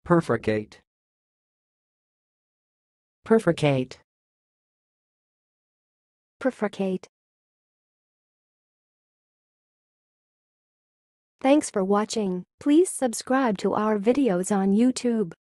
perfricate, perfricate, perfricate. Thanks for watching. Please subscribe to our videos on YouTube.